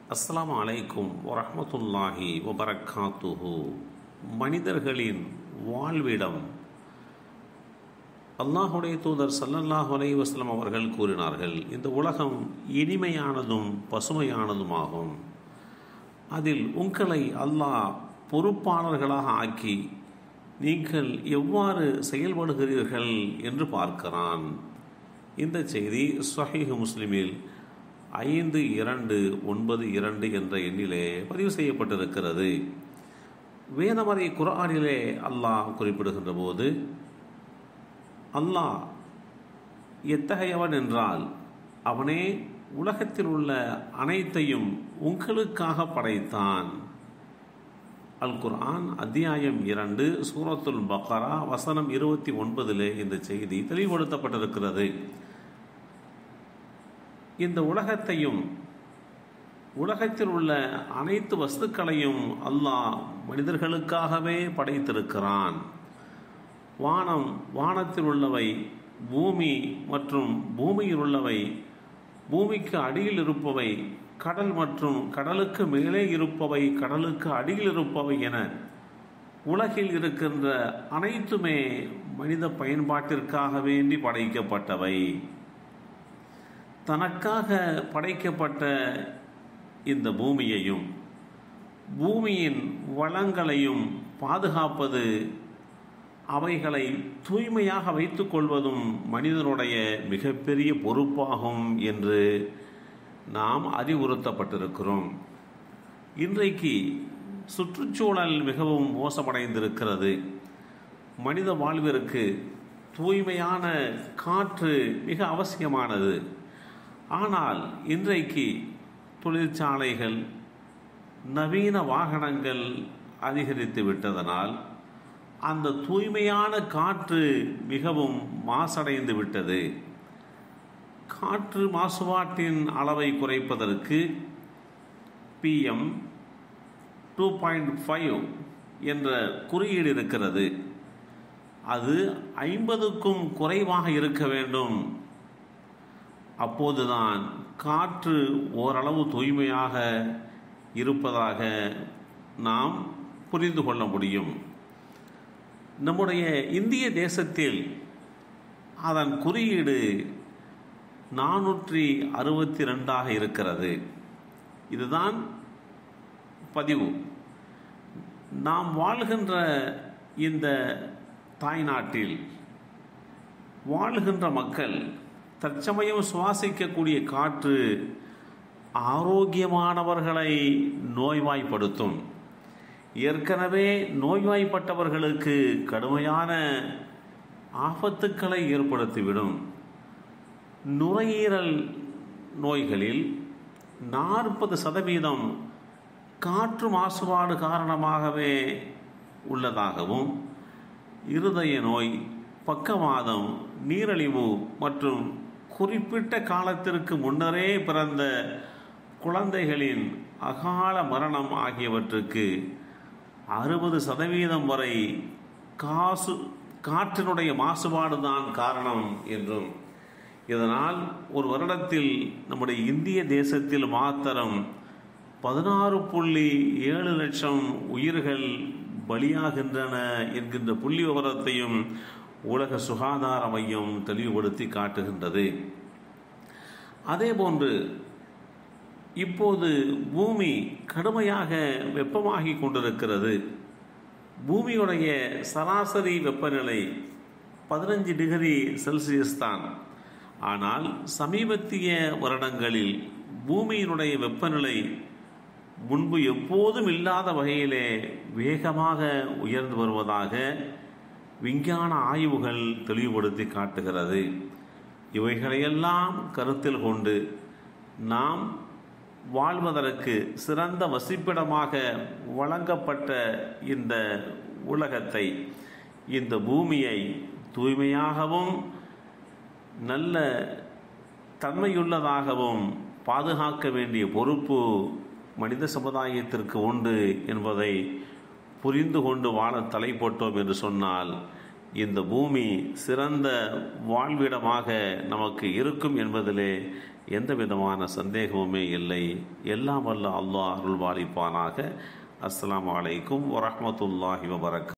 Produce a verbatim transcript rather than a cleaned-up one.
அஸ்ஸலாமு அலைக்கும் வரஹ்மத்துல்லாஹி வபரக்காத்துஹு. மனிதர்களின் வாழ்விடம் அல்லாஹுடைய தூதர் ஸல்லல்லாஹு அலைஹி வஸல்லம் அவர்கள் கூறினார்கள், இந்த உலகம் இனிமையானதும் பசுமையானதுமாகும். அதில் உங்களை அல்லாஹ் பொறுப்பாளர்களாக ஆக்கி நீங்கள் எவ்வாறு செயல்படுகிறீர்கள் என்று பார்க்கிறான். இந்த செய்தி ஸஹீஹ் முஸ்லிமில் ஐந்து இரண்டு ஒன்பது இரண்டு என்ற எண்ணிலே பதிவு செய்யப்பட்டிருக்கிறது. வேதமறை குர்ஆனிலே அல்லாஹ் குறிப்பிடுகின்ற போது, அல்லாஹ் எத்தகையவன் என்றால் அவனே உலகத்தில் உள்ள அனைத்தையும் உங்களுக்காக படைத்தான். அல் குர்ஆன் அத்தியாயம் இரண்டு சூரத்துல் பக்ரா வசனம் இருபத்தி ஒன்பதிலே இந்த செய்தி தெளிவுபடுத்தப்பட்டிருக்கிறது. இந்த உலகத்தையும் உலகத்தில் உள்ள அனைத்து வஸ்துக்களையும் அல்லாஹ் மனிதர்களுக்காகவே படைத்திருக்கிறான். வானம், வானத்தில் உள்ளவை, பூமி மற்றும் பூமியில் உள்ளவை, பூமிக்கு அடியில் இருப்பவை, கடல் மற்றும் கடலுக்கு மேலே இருப்பவை, கடலுக்கு அடியில் இருப்பவை என உலகில் இருக்கின்ற அனைத்துமே மனித பயன்பாட்டிற்காக வேண்டி படைக்கப்பட்டவை. தனக்காக படைக்கப்பட்ட இந்த பூமியையும் பூமியின் வளங்களையும் பாதுகாப்பது, அவைகளை தூய்மையாக வைத்து கொள்வதும் மனிதனுடைய மிகப்பெரிய பொறுப்பாகும் என்று நாம் அறிவுறுத்தப்பட்டிருக்கிறோம். இன்றைக்கு சுற்றுச்சூழல் மிகவும் மோசமடைந்திருக்கிறது. மனித வாழ்விற்கு தூய்மையான காற்று மிக அவசியமானது. ஆனால் இன்றைக்கு தொழிற்சாலைகள், நவீன வாகனங்கள் அதிகரித்து விட்டதனால் அந்த தூய்மையான காற்று மிகவும் மாசடைந்து விட்டது. காற்று மாசுபாட்டின் அளவை குறைப்பதற்கு பிஎம் டூ பாயிண்ட் ஃபைவ் என்ற குறியீடு இருக்கிறது. அது ஐம்பதுக்கும் குறைவாக இருக்க வேண்டும். அப்போதுதான் காற்று ஓரளவு தூய்மையாக இருப்பதாக நாம் புரிந்து கொள்ள முடியும். நம்முடைய இந்திய தேசத்தில் அதன் குறியீடு நானூற்றி அறுபத்தி ரெண்டாக இருக்கிறது. இதுதான் பதிவு. நாம் வாழ்கின்ற இந்த தாய்நாட்டில் வாழ்கின்ற மக்கள் தற்சமயம் சுவாசிக்கக்கூடிய காற்று ஆரோக்கியமானவர்களை நோய்வாய்ப்படுத்தும். ஏற்கனவே நோய்வாய்ப்பட்டவர்களுக்கு கடுமையான ஆபத்துக்களை ஏற்படுத்திவிடும். நுரையீரல் நோய்களில் நாற்பது சதவீதம் காற்று மாசுபாடு காரணமாகவே உள்ளதாகவும், இருதய நோய், பக்கவாதம், நீரிழிவு மற்றும் குறிப்பிட்ட காலத்திற்கு முன்னரே பிறந்த குழந்தைகளின் அகால மரணம் ஆகியவற்றுக்கு அறுபது சதவீதம் வரை காசு காற்றினுடைய மாசுபாடு தான் காரணம் என்றும், இதனால் ஒரு வருடத்தில் நம்முடைய இந்திய தேசத்தில் மாத்திரம் பதினாறு புள்ளி ஏழு லட்சம் உயிர்கள் பலியாகின்றன என்கின்ற புள்ளி விவரத்தையும் உலக சுகாதார மையம் தெளிவுபடுத்தி காட்டுகின்றது. அதேபோன்று இப்போது பூமி கடுமையாக வெப்பமாகி கொண்டிருக்கிறது. பூமியுடைய சராசரி வெப்பநிலை பதினஞ்சு டிகிரி செல்சியஸ் தான். ஆனால் சமீபத்திய வருடங்களில் பூமியினுடைய வெப்பநிலை முன்பு எப்போதும் இல்லாத வகையிலே வேகமாக உயர்ந்து வருவதாக விஞ்ஞான ஆய்வுகள் தெளிவுபடுத்தி காட்டுகிறது. இவைகளையெல்லாம் கருத்தில் கொண்டு நாம் வாழ்வதற்கு சிறந்த வசிப்பிடமாக வழங்கப்பட்ட இந்த உலகத்தை, இந்த பூமியை தூய்மையாகவும் நல்ல தன்மையுள்ளதாகவும் பாதுகாக்க வேண்டிய பொறுப்பு மனித சமுதாயத்திற்கு உண்டு என்பதை புரிந்து கொண்டு வாழ தலைப்பட்டோம் என்று சொன்னால் இந்த பூமி சிறந்த வாழ்விடமாக நமக்கு இருக்கும் என்பதிலே எந்த விதமான சந்தேகமுமே இல்லை. எல்லாம் வல்ல அல்லாஹ் அருள்வாளிப்பானாக. அஸ்ஸலாமு அலைக்கும் வரஹ்மத்துல்லாஹி வபரகாத்துஹு.